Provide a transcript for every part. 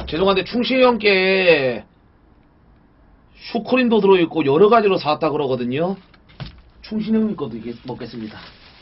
죄송한데 충신이 형께 슈크림도 들어있고 여러가지로 사왔다 그러거든요. 충신이 형님 것도 이게 먹겠습니다.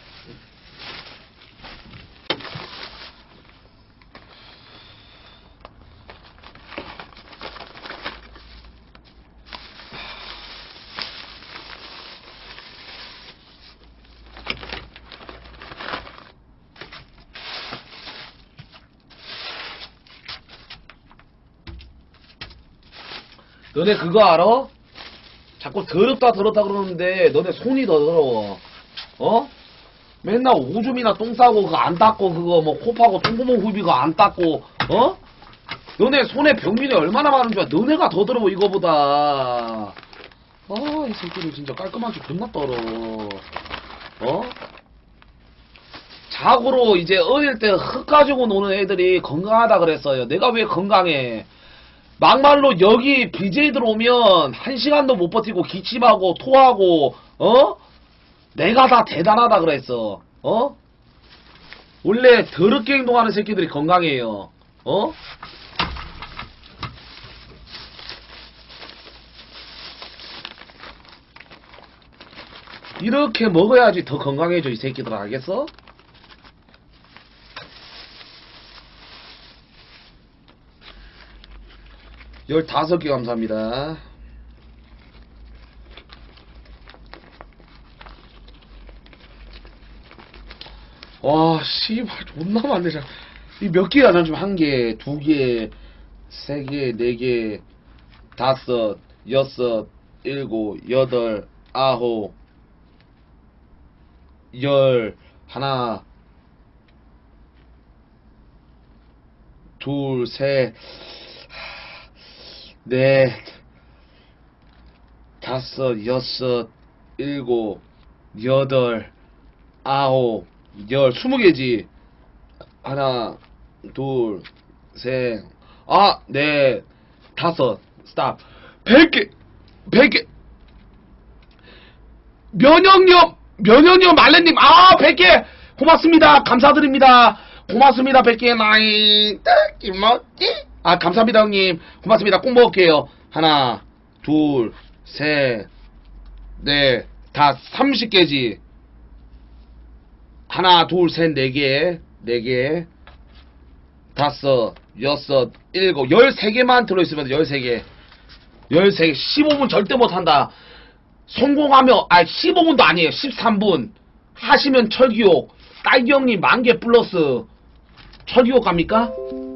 너네 그거 알아? 자꾸 더럽다 그러는데 너네 손이 더 더러워. 어? 맨날 오줌이나 똥 싸고 그거 안 닦고 그거 뭐 코파고 똥구멍 후비고 안 닦고 어? 너네 손에 병균이 얼마나 많은 줄 알아? 너네가 더 더러워 이거보다. 아 이 새끼들 진짜 깔끔하게 겁나 떨어. 어? 자고로 이제 어릴 때 흙 가지고 노는 애들이 건강하다 그랬어요. 내가 왜 건강해? 막말로 여기 BJ 들어오면 1시간도 못 버티고 기침하고 토하고 어? 내가 다 대단하다 그랬어. 어? 원래 더럽게 행동하는 새끼들이 건강해요. 어? 이렇게 먹어야지 더 건강해져 이 새끼들 알겠어? 열다섯 개 감사합니다. 와, 씨발, 존나 많네, 자. 이 몇 개야, 잠시만. 한 개, 두 개, 세 개, 네 개, 다섯, 여섯, 일곱, 여덟, 아홉, 열, 하나, 둘, 셋, 넷, 다섯, 여섯, 일곱, 여덟, 아홉, 열, 20개지. 하나, 둘, 셋, 넷, 다섯, 스탑. 100개, 100개. 면역력 말레님, 100개. 고맙습니다. 감사드립니다. 고맙습니다. 100개, 나이, 김먹지? 감사합니다, 형님. 고맙습니다. 꼭 먹을게요. 하나, 둘, 셋, 넷, 다 30개지. 하나, 둘, 셋, 4개, 4개, 다섯, 여섯, 일곱, 13개만 들어있으면 13개. 13개. 15분 절대 못한다. 성공하면, 15분도 아니에요. 13분. 하시면 철기옥. 딸기 형님 10,000개 플러스. 철기옥 갑니까?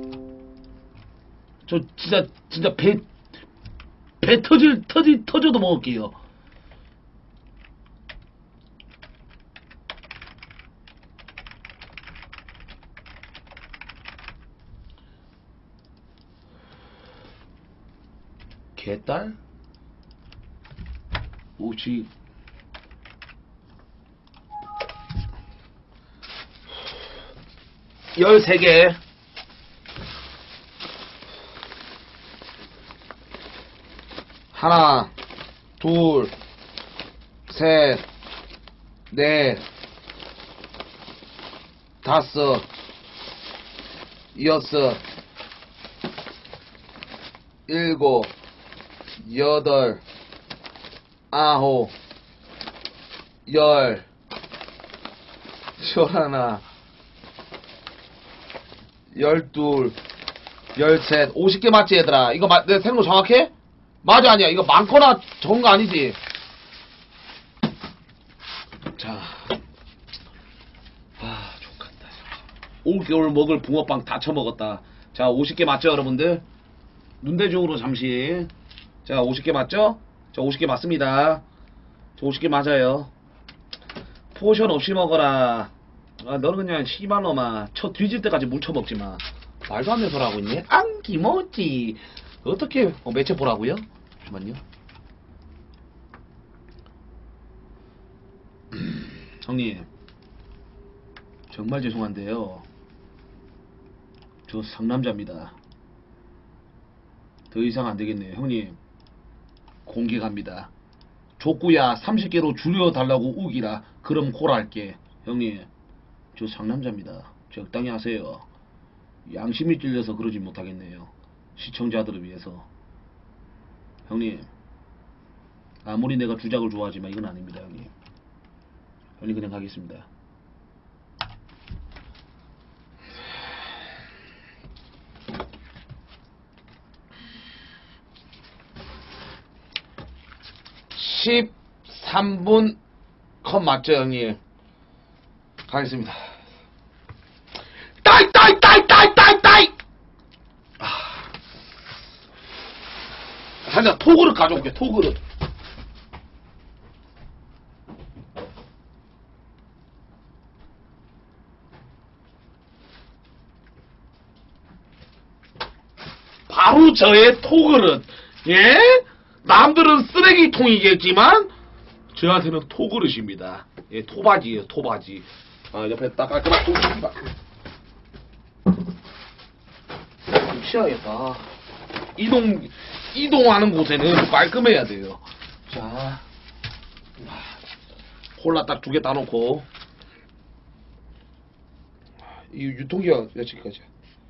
저 진짜 배 터져도 먹을게요. 개딸? 오지. 열세 개. 하나, 둘, 셋, 넷, 다섯, 여섯, 일곱, 여덟, 아홉, 열, 열하나, 열둘, 열셋, 50개 맞지 얘들아? 이거 내 세는 거 정확해? 맞아 아니야? 이거 많거나 적은 거 아니지? 자, 좋겠다. 5개월 먹을 붕어빵 다 처먹었다. 자, 50개 맞죠 여러분들? 눈대중으로 잠시. 자, 50개 맞죠? 자, 50개 맞습니다. 자, 50개 맞아요. 포션 없이 먹어라. 너는 그냥 씨발놈아 쳐 뒤질 때까지 물쳐먹지마. 말도 안 되는 소리 하고 있네. 안기모찌. 어떻게 매체 보라고요? 잠깐만요. 형님 정말 죄송한데요, 저 상남자입니다. 더 이상 안되겠네요. 형님 공개 갑니다. 족구야 30개로 줄여달라고 우기라. 그럼 콜할게. 형님 저 상남자입니다. 적당히 하세요. 양심이 찔려서 그러지 못하겠네요. 시청자들을 위해서. 형님, 아무리 내가 주작을 좋아하지만 이건 아닙니다, 형님. 형님 그냥 가겠습니다. (13분) 컷 맞죠, 형님? 가겠습니다. 따이! 한잔 토그릇 가져올게, 토그릇. 바로 저의 토그릇. 예? 남들은 쓰레기통이겠지만 저한테는 토그릇입니다. 예, 토바지예요, 토바지. 아, 옆에 딱 깔끔한 토그릇. 좀 치워야겠다. 이동하는 곳에는 깔끔해야 돼요. 자, 콜라 딱 2개 따놓고. 이 유통기한 며칠까지야?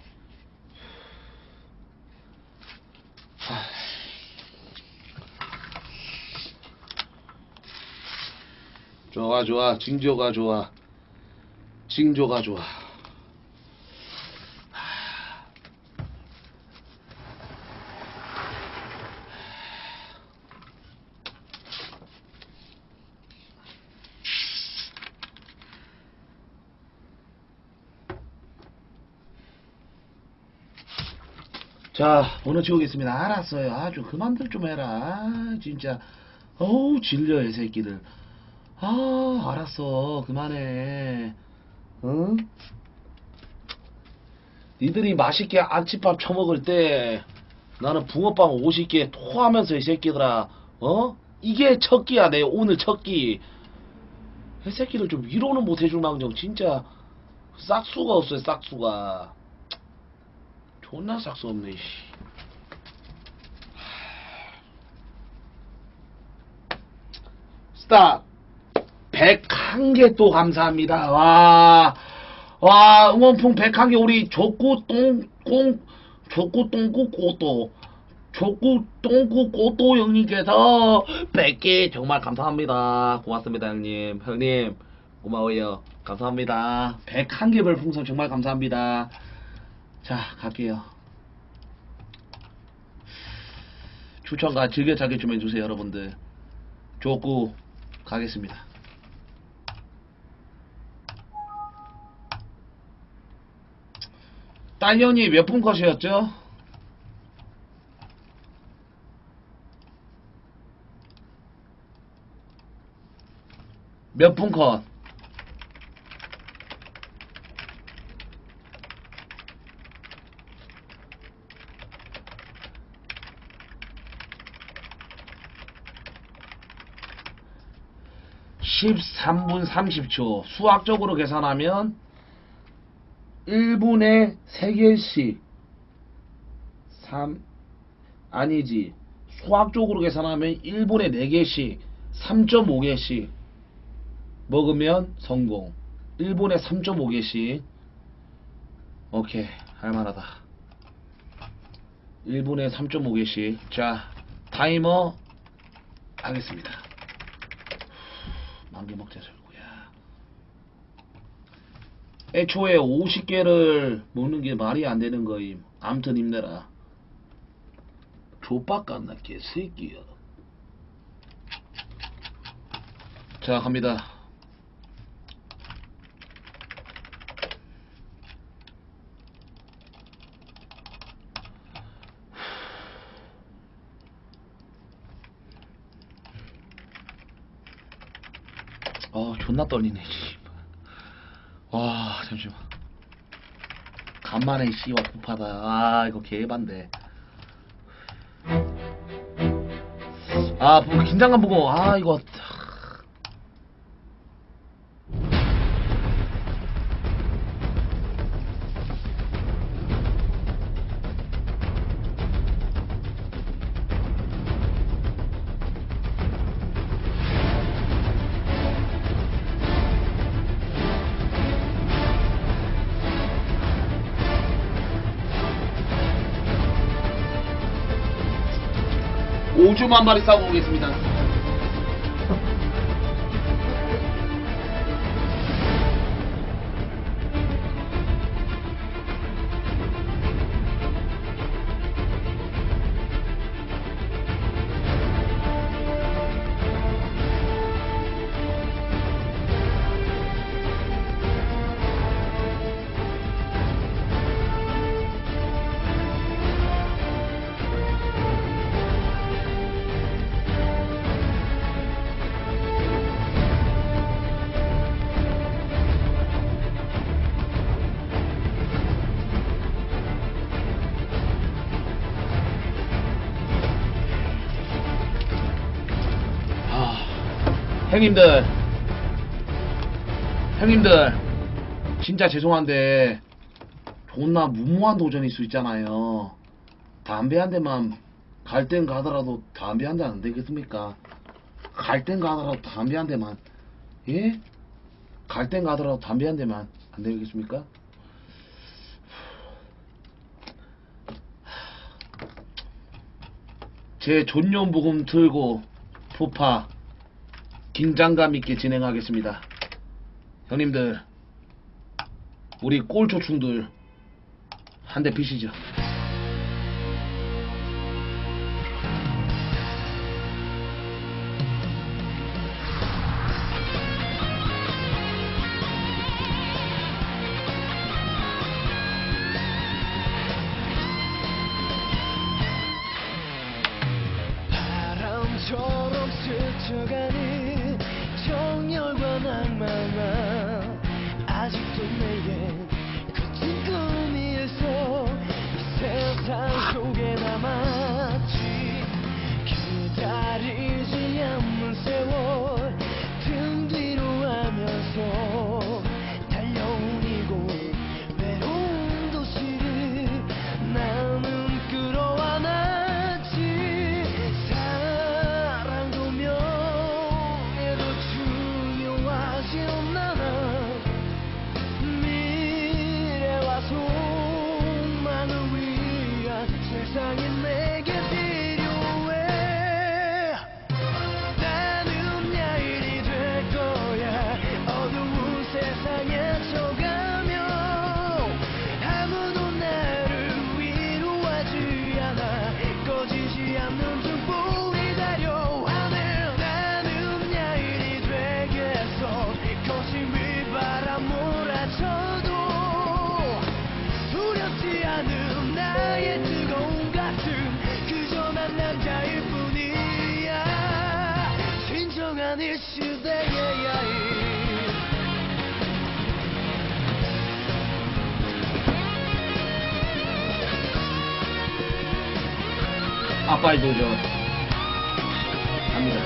좋아. 징조가 좋아. 자, 번호 지우겠습니다. 알았어요. 아주 그만들 좀 해라. 아, 진짜. 어우, 질려, 이 새끼들. 아, 알았어. 그만해. 응? 니들이 맛있게 안치밥 처먹을 때 나는 붕어빵 50개 토하면서 이 새끼들아. 어? 이게 첫 끼야, 내 오늘 첫 끼. 이 새끼들 좀 위로는 못 해줄 망정. 진짜 싹수가 없어요, 싹수가. 존나 싹수 없네, 씨. 스탑. 101개 또 감사합니다. 와, 응원풍 101개 우리 족구똥꾸 꼬또 형님께서 100개 정말 감사합니다. 고맙습니다, 형님. 형님, 고마워요. 감사합니다. 101개 별풍선 정말 감사합니다. 자, 갈게요. 추천과 즐겨찾기 좀 해주세요, 여러분들. 족구 가겠습니다. 딸년이 몇 분 컷이었죠? 몇 분 컷? (13분 30초) 수학적으로 계산하면 1분에 3개씩 아니지, 수학적으로 계산하면 1분에 4개씩 3.5개씩 먹으면 성공. 1분에 3.5개씩. 오케이, 할만하다. 1분에 3.5개씩. 자, 타이머 하겠습니다. 만개 먹자, 절구야. 애초에 50개를 먹는 게 말이 안 되는 거임. 암튼 힘내라. 족박같나 개새끼야. 자, 갑니다. 존나 떨리네, 씨. 와, 잠시만. 간만에 씨와 급하다. 아, 이거 개반데. 아, 뭐 긴장감 보고, 아, 이거. 오줌 한 마리 싸고 오겠습니다. 형님들 진짜 죄송한데 존나 무모한 도전일 수 있잖아요. 담배 한 대만 갈 땐 가더라도 담배 한 대 안 되겠습니까? 갈 땐 가더라도 담배 한 대만, 예? 갈 땐 가더라도 담배 한 대만 안 되겠습니까? 제 존연복음 틀고 푸파 긴장감 있게 진행하겠습니다. 형님들, 우리 꼴초충들 한 대 피시죠. 바람처럼 스쳐가는 정열과 낭만아 아직도 내게 거친 꿈이었어. 이 세상 속에 남았지. 기다리지 않는 세월 등 뒤로 하면서 달려온 이곳 외로운 도시를 나는 끌어안았지. 사랑도 명예도 중요하지 않아. 미래와 소망을 위한 세상이 내게 필요해. 나는 야인이 될 거야. 어두운 세상에 쳐가며 아무도 나를 위로하지 않아. 꺼지지 않는 등불이 달려하네. 나는 야인이 되겠어. 거친 비바람 몰아쳐도 두렵지 않은 나의 뜨거운 가슴. 그저 난 남자일 뿐이야. 진정한 이 시대의 야인. 아빠의 도전 갑니다.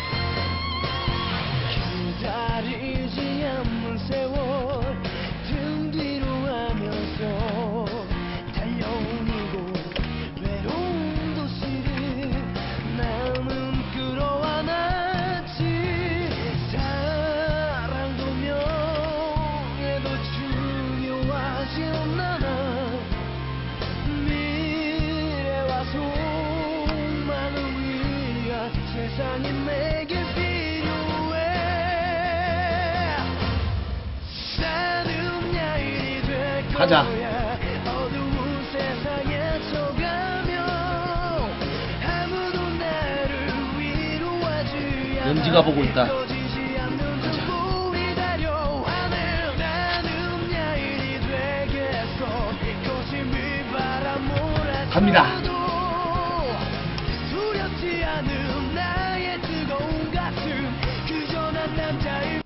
기다리지 않는 세월 등 뒤로 하면서 달려온 이곳 외로운 도시를 나는 끌어안았지. 사랑도 명예도 중요하지 않아. 미래와 소망을 위한 세상이 내게 필요해. 나는 야인이 될 거야. 가자. 어두운 세상에 쳐가며 아무도 나를 위로하지 않아. 은지가 보고 있다. 꺼지지 않는 등불이 달려하네. 나는 야인이 되겠어. 거친 비바람 몰아쳐도 갑니다. 두렵지 않은 나의 뜨거운 가슴. 그저 난 남자일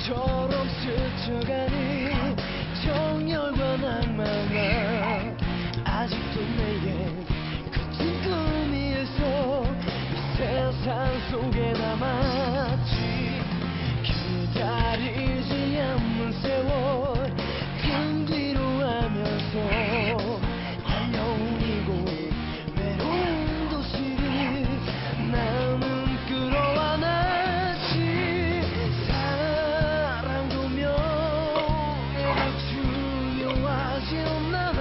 바람처럼 스쳐가는 정열과 낭만아 아직도 내겐 거친 꿈이었어 이 세상 속에 남았지 기다리지 않는 세월 등 뒤로 하면서 달려오고 외로운 도시를 나는 끌어안았지 사랑도 명예도 중요하지 않아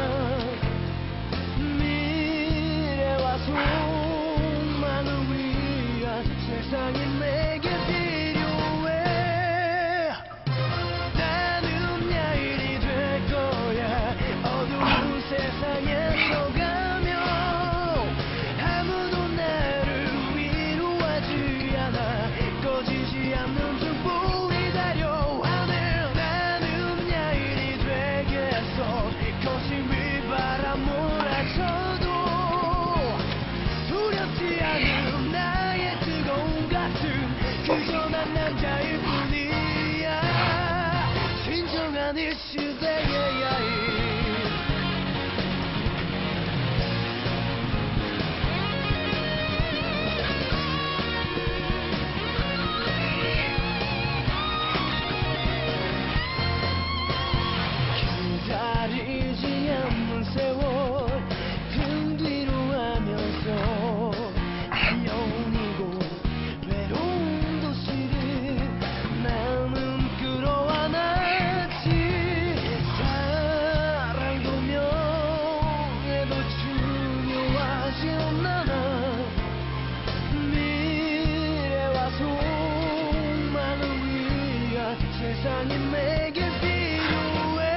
미래와 소망을 위한 세상이 내게 필요해 나는 야인이 될 거야 어두운 세상에서 가며 아무도 나를 위로하지 않아 꺼지지 않는 등불이 달려하네 나는 야인이 되겠어 거친 휘바람 몰아쳐도 두렵지 않은 나의 뜨거운 가슴 그저 난 남자일 뿐이야 진정한 이 시대의 야인 기다리지 않는 세월 등 뒤로 하면서 달려오고 외로운 도시를 나는 끌어안았지 사랑도 명예도 중요하지 않아 미래와 소망을 위한 세상이 내게 필요해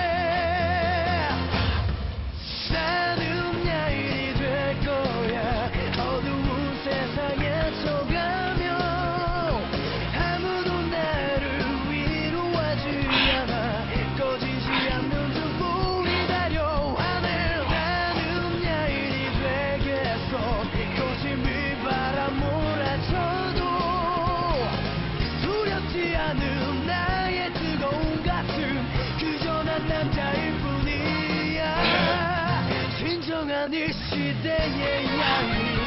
나는 야인이 될 거야 어두운 세상에서 가며 아무도 나를 위로하지 않아 꺼지지 않는 등불이 달려하네 나는 야인이 되겠어 거친 휘바람 몰아쳐도 두렵지 않은 나의 뜨거운 가슴 그저 난 남자일 뿐이야 진정한 이 시대의 야인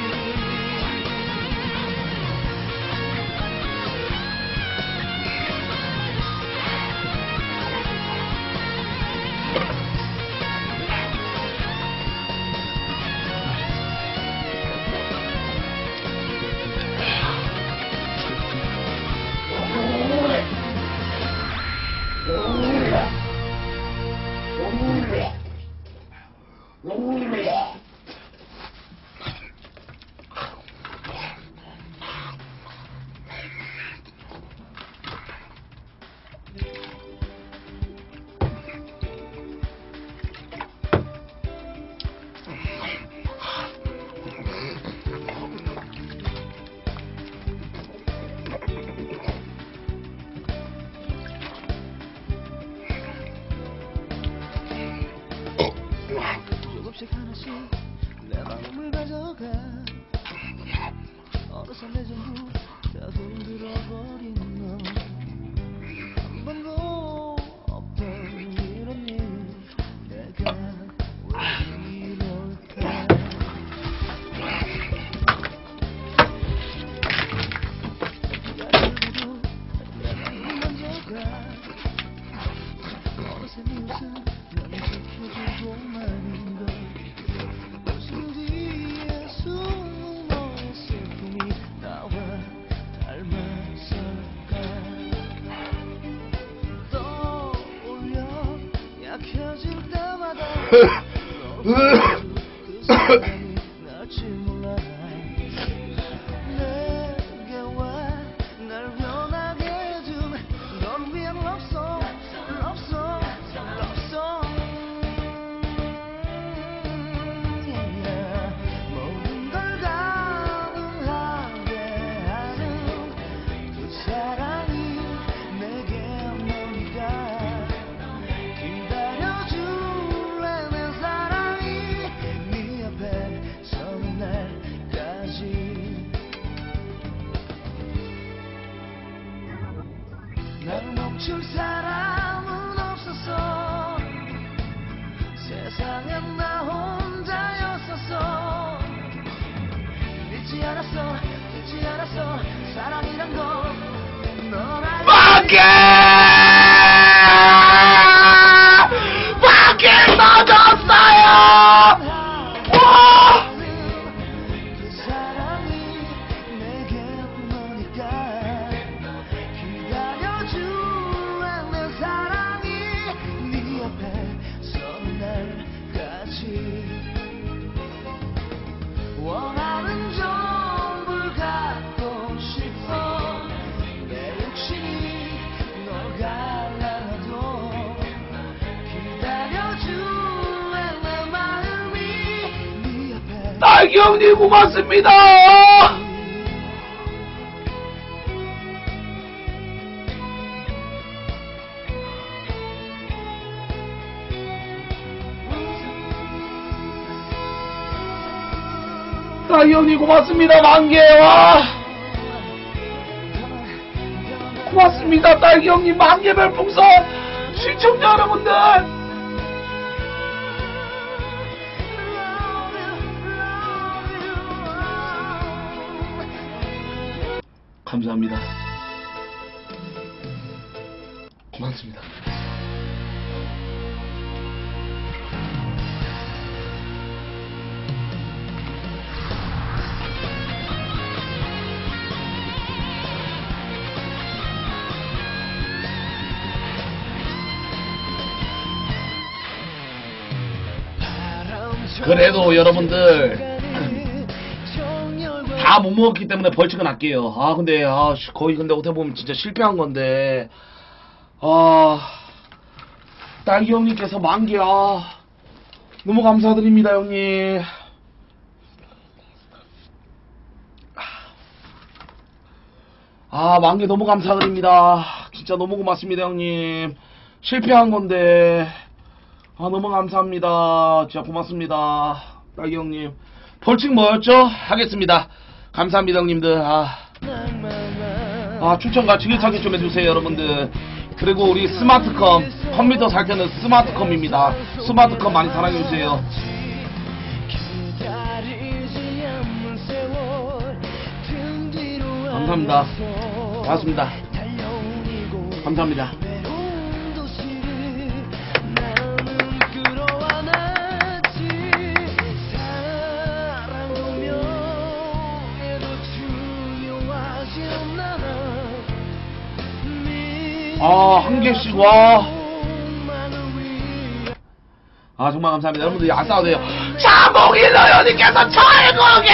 조금씩 하나씩 내 마음을 가져가 어느새 내 전부 다 흔들어버린 너 한 번도 없던 이런 일 내가 왜 이럴까 야들고도 내 마음을 만져가 어느새 네 웃음 난 지켜주고 마는 걸 웃음 뒤에 숨은 너의 슬픔이 나와 닮았을까 떠올려 약해질 때마다 그 순간이 날지 몰라 내게 와 날 변하게 둔널 위한 love song love song love song 모든 걸 가능하게 하는 그 사랑이 내게 오니까 기다려줄래 내 사랑이 네 앞에 멈출 사람은 없었어. 세상엔 나 혼자였었어. 믿지 않았어 사랑이란 건널 밖에 터졌어요. 와! 그 사랑이 내게 오니까 기다려주는 내 사랑이 네 앞에 서는 날까지 원하는 전부 갖고 싶어. 내 욕심이 널 갈라도 기다려주는 내 마음이 네 앞에. 딸기 형님 고맙습니다. 딸기 형님 고맙습니다. 만개와 고맙습니다. 딸기 형님 만개 별풍선 시청자 여러분들 감사합니다. 고맙습니다. 그래도 여러분들 다 못 먹었기 때문에 벌칙은 할게요. 아 근데 거의 근데 어떻게 보면 진짜 실패한 건데 딸기 형님께서 만개 너무 감사드립니다 형님. 만개 너무 감사드립니다. 진짜 너무 고맙습니다 형님. 실패한 건데 너무 감사합니다. 진짜 고맙습니다 딸기 형님. 벌칙 뭐였죠? 하겠습니다. 감사합니다 형님들. 추천과 지게차기 좀 해주세요 여러분들. 그리고 우리 스마트컴 컴퓨터 살 때는 스마트컴입니다. 스마트컴 많이 사랑해주세요. 감사합니다. 고맙습니다. 감사합니다. 한 개씩 와. 정말 감사합니다. 여러분들 안 싸워도 돼요. 자몽이 너연님께서 철국에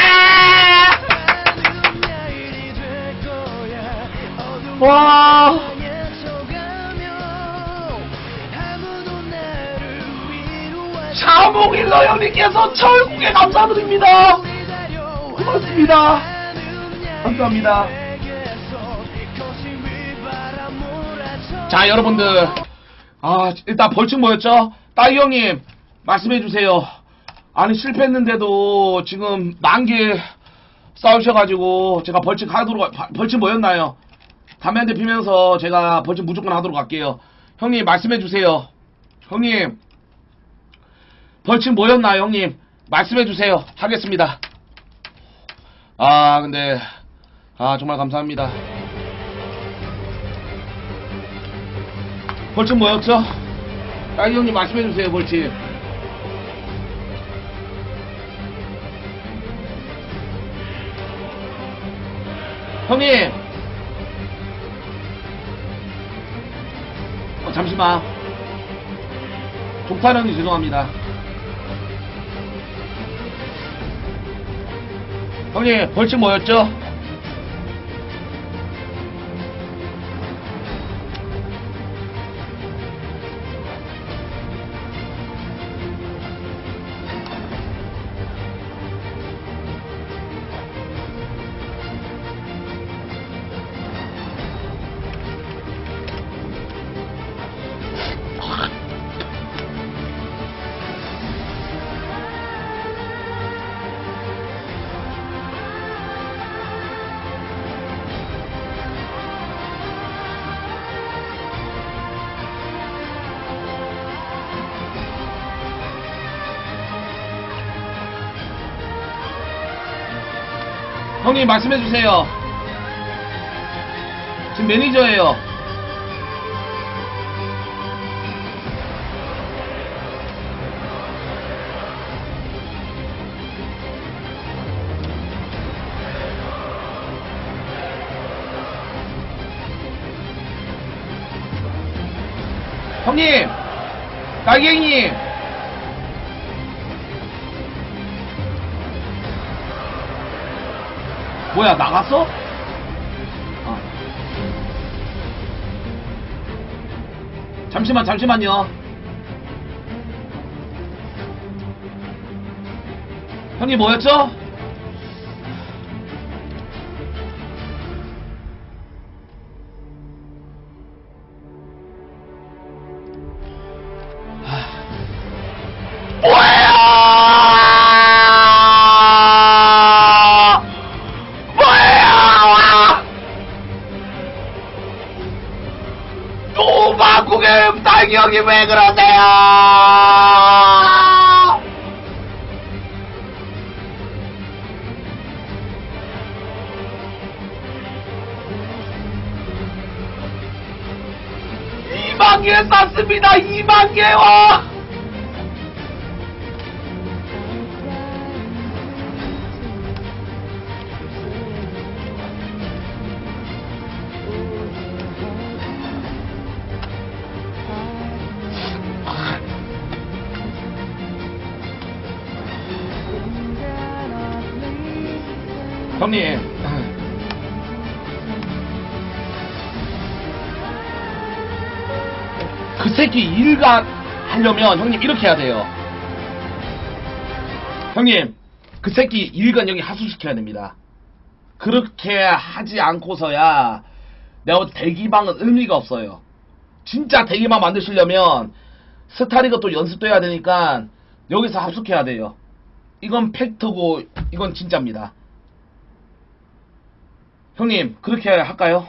와. 자몽이 너연님께서 철국에 감사드립니다. 고맙습니다. 감사합니다. 자 여러분들 일단 벌칙 뭐였죠? 딸기 형님 말씀해주세요. 아니 실패했는데도 지금 만개 싸우셔가지고 제가 벌칙 하도록 벌칙 뭐였나요? 담배 한 대 피면서 제가 벌칙 무조건 하도록 할게요. 형님 말씀해주세요. 형님 벌칙 뭐였나요 형님? 말씀해주세요. 하겠습니다. 근데 정말 감사합니다. 벌칙 뭐였죠? 딸기 형님 말씀해주세요. 벌칙 형님 잠시만 독타령이 죄송합니다. 형님 벌칙 뭐였죠? 형님 말씀해주세요. 지금 매니저예요. 형님, 딸갱님. 뭐야, 나갔어? 잠시만요. 형님 뭐였죠? 뭐야! 도마국의 음탕이 형이 왜 그러세요? (2만 개) 쐈습니다. 2만 개와 형님, 그 새끼 일간 하려면 형님 이렇게 해야 돼요. 형님, 그 새끼 일간 형이 하수시켜야 됩니다. 그렇게 하지 않고서야 내가 볼 때 대기방은 의미가 없어요. 진짜 대기방 만드시려면 스타리그 또 연습도 해야 되니까 여기서 합숙해야 돼요. 이건 팩트고 이건 진짜입니다. 형님, 그렇게 할까요?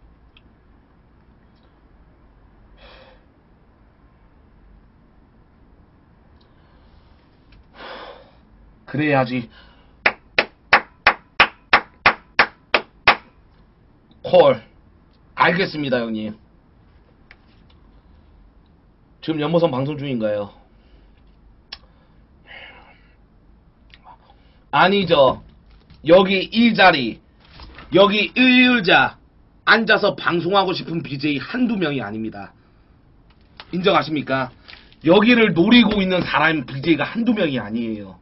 그래야지. 콜. 알겠습니다, 형님. 지금 연보성 방송 중인가요? 아니죠. 여기 이 자리, 여기 이 의자 앉아서 방송하고 싶은 BJ 한두 명이 아닙니다. 인정하십니까? 여기를 노리고 있는 사람 BJ가 한두 명이 아니에요.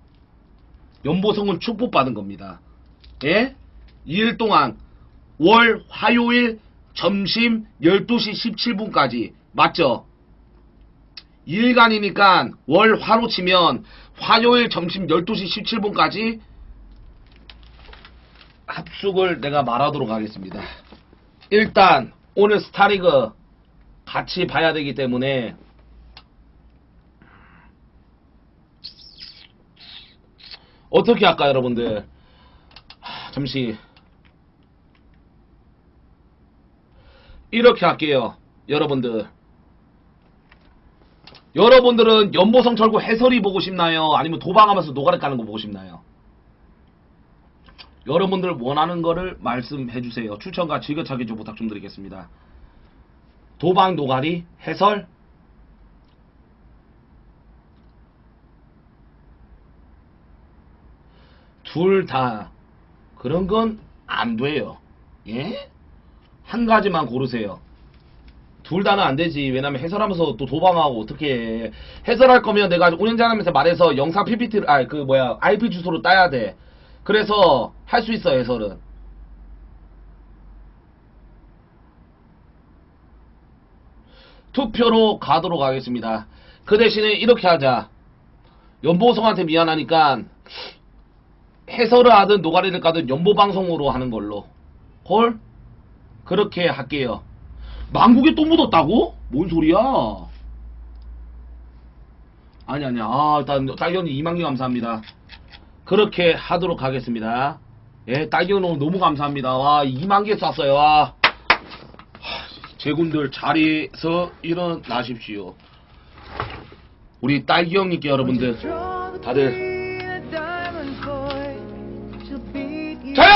연보성은 축복받은 겁니다. 예? 2일 동안 월 화요일 점심 12시 17분까지 맞죠? 2일간이니까 월 화로 치면 화요일 점심 12시 17분까지 합숙을 내가 말하도록 하겠습니다. 일단 오늘 스타리그 같이 봐야 되기 때문에 어떻게 할까요, 여러분들? 잠시 이렇게 할게요. 여러분들은 연보성 철구 해설이 보고 싶나요? 아니면 도방하면서 노가리 까는 거 보고 싶나요? 여러분들 원하는 거를 말씀해 주세요. 추천과 즐겨찾기 좀 부탁 좀 드리겠습니다. 도방 노가리 해설 둘 다 그런 건 안 돼요. 예? 한 가지만 고르세요. 둘 다는 안 되지. 왜냐면 해설하면서 또 도방하고 어떻게 해. 해설할 거면 내가 운영자라면서 말해서 영상 PPT를 IP 주소로 따야 돼. 그래서 할 수 있어. 해설은 투표로 가도록 하겠습니다. 그 대신에 이렇게 하자. 연보성한테 미안하니까 해설을 하든 노가리를 까든 연보방송으로 하는 걸로. 헐? 그렇게 할게요. 망국에 또 묻었다고? 뭔 소리야? 아니야. 일단 딸기언니 2만개 감사합니다. 그렇게 하도록 하겠습니다. 예, 딸기언니 너무 감사합니다. 와, 2만개 쐈어요. 와. 제군들 자리에서 일어나십시오. 우리 딸기형님께 여러분들 다들 자,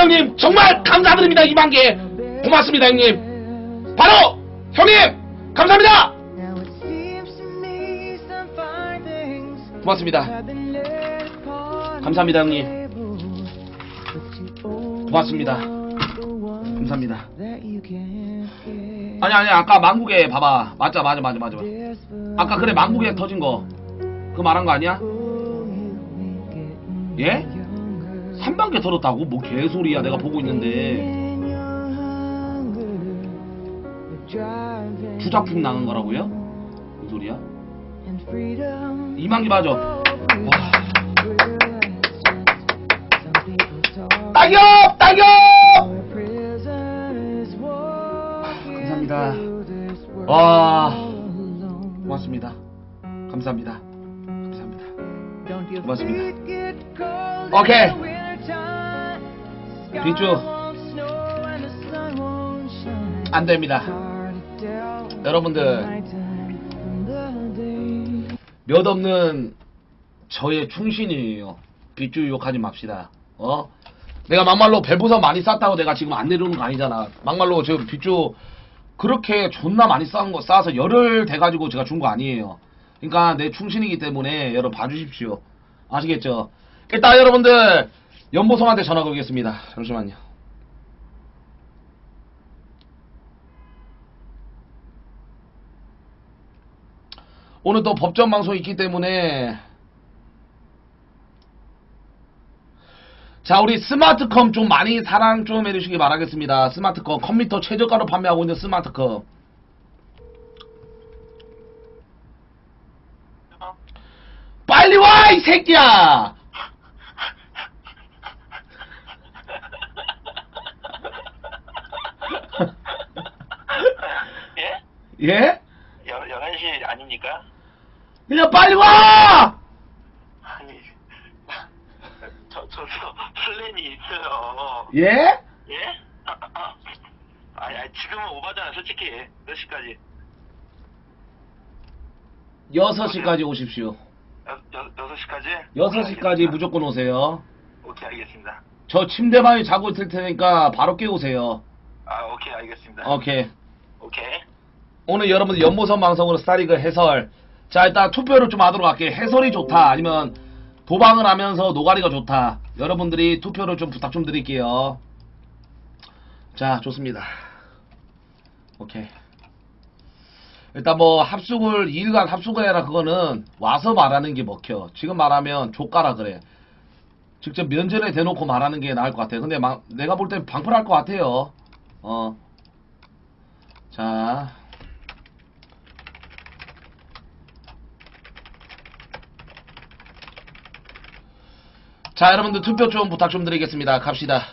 형님 정말 감사드립니다. 2만 개 고맙습니다 형님. 바로 형님 감사합니다. Now it seems to me some fine things 고맙습니다. have been left upon 감사합니다 형님. the table, but you only 고맙습니다. want the ones 감사합니다. that you can't get. 아니 아까 망국에 봐봐. 맞아. Desperate 아까 그래 망국에 터진 거 그거 말한 거 아니야? you ain't getting 예? younger. 3만 개 터졌다고? 뭐 개소리야. 내가 보고 있는데 In your hunger, you're driving 주작품 나간 거라고요? 무슨 소리야? and freedom 2만 개 맞아. 와. 따격! 감사합니다. 와, 고맙습니다. 감사합니다. 고맙습니다. 오케이. 빗주 안 됩니다. 여러분들 몇 없는 저의 충신이에요. 빗주 욕하지 맙시다. 내가 막말로 벨부선 많이 쌌다고 내가 지금 안 내려오는 거 아니잖아. 막말로 지금 빗주 그렇게 존나 많이 쌓아서 열흘 돼가지고 제가 준 거 아니에요. 그러니까 내 충신이기 때문에 여러분 봐주십시오. 아시겠죠? 일단 여러분들 연보성한테 전화 걸겠습니다. 잠시만요. 오늘 또 법정 방송이 있기 때문에 자 우리 스마트컴 좀 많이 사랑 좀 해주시기 바라겠습니다. 스마트컴 컴퓨터 최저가로 판매하고 있는 스마트컴. 빨리 와 이 새끼야. 예? 예? 11시 아닙니까? 그냥 빨리 와. 아니, 저도 플랜이 있어요. 예? 예? 아니, 지금은 오바잖아, 솔직히. 몇 시까지? 6시까지 오십시오. 6시까지? 6시까지 무조건 오세요. 오케이, 알겠습니다. 저 침대방에 자고 있을 테니까 바로 깨우세요. 아, 오케이, 알겠습니다. 오케이. 오케이. 오늘 여러분들 연보선 방송으로 스타리그 해설. 자 일단 투표를 좀 하도록 할게요. 해설이 좋다 아니면 도방을 하면서 노가리가 좋다. 여러분들이 투표를 좀 부탁 좀 드릴게요. 자 좋습니다. 오케이. 일단 뭐 합숙을 2일간 합숙을 해라 그거는 와서 말하는 게 먹혀. 지금 말하면 족가라 그래. 직접 면전에 대놓고 말하는 게 나을 것 같아요. 근데 내가 볼 땐 방풀할 것 같아요. 자 자 여러분들 투표 좀 부탁 좀 드리겠습니다. 갑시다.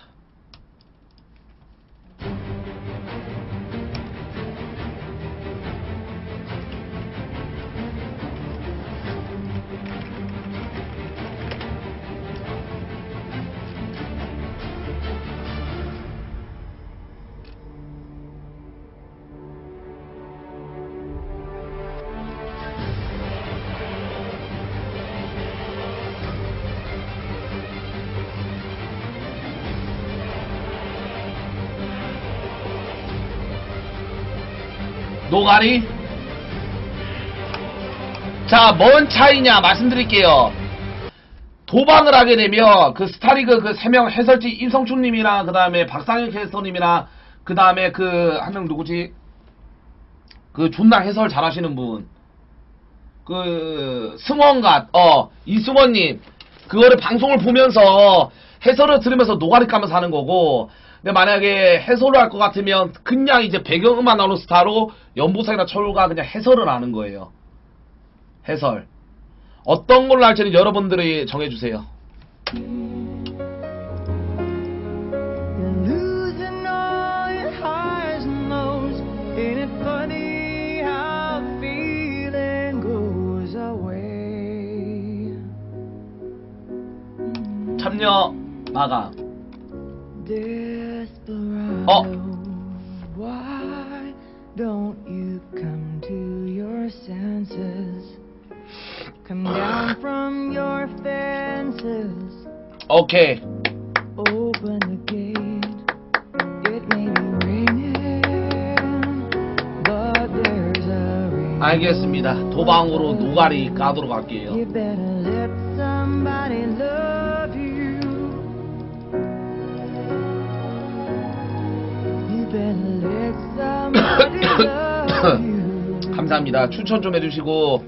노가리? 자, 뭔 차이냐 말씀드릴게요. 도방을 하게 되면 그 스타리그 그 3명 해설지 임성춘님이랑 그 다음에 박상현 캐스터님이랑 그 다음에 그 한 명 누구지? 그 존나 해설 잘하시는 분. 그 승원갓 이승원님 그거를 방송을 보면서 해설을 들으면서 노가리 까면서 하는 거고. 근데 만약에 해설을 할 것 같으면 그냥 이제 배경음악 나오는 스타로 연보성이나 철우가 그냥 해설을 하는 거예요. 해설. 어떤 걸로 할지는 여러분들이 정해주세요. You're losing all your highs and lows. Ain't it funny how feeling goes away? 참여 마감. Desperado, why don't you come to your senses? Come down from your fences. 오케이. Open the gate. 알겠습니다. 도방으로 노가리 까도록 할게요. You better let somebody love you. You better let somebody love you. 감사합니다. 추천 좀 해주시고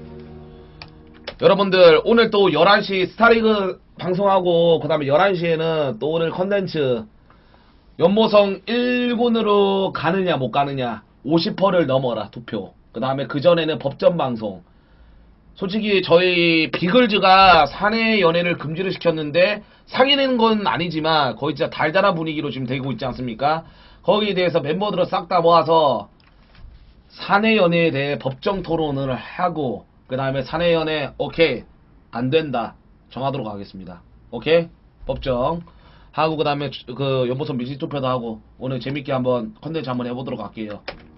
여러분들 오늘 또 11시 스타리그 방송하고 그 다음에 11시에는 또 오늘 컨텐츠 연모성 1군으로 가느냐 못 가느냐 50%를 넘어라 투표. 그 다음에 그 전에는 법전 방송. 솔직히 저희 비글즈가 사내 연애를 금지를 시켰는데 사귀는 건 아니지만 거의 진짜 달달한 분위기로 지금 되고 있지 않습니까? 거기에 대해서 멤버들을 싹 다 모아서 사내 연애에 대해 법정 토론을 하고 그 다음에 사내 연애 오케이 안 된다 정하도록 하겠습니다. 오케이 법정 하고 그 다음에 그 연보선 밀집 투표도 하고 오늘 재밌게 한번 컨텐츠 한번 해보도록 할게요.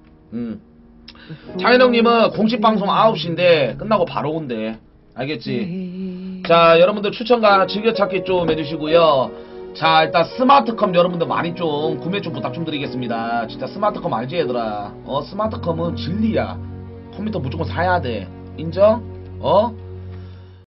차인형님은 공식 방송 9시인데 끝나고 바로 온대. 알겠지? 자 여러분들 추천과 즐겨찾기 좀 해주시고요. 자 일단 스마트컴 여러분들 많이 좀 구매 좀 부탁 좀 드리겠습니다. 진짜 스마트컴 알지 얘들아? 스마트컴은 진리야. 컴퓨터 무조건 사야 돼. 인정?